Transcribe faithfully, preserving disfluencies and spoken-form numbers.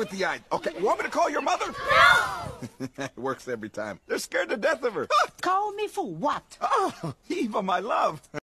with the eyes. Okay, you want me to call your mother? No! It works every time. They're scared to death of her. Call me for what? Oh, Eva, my love.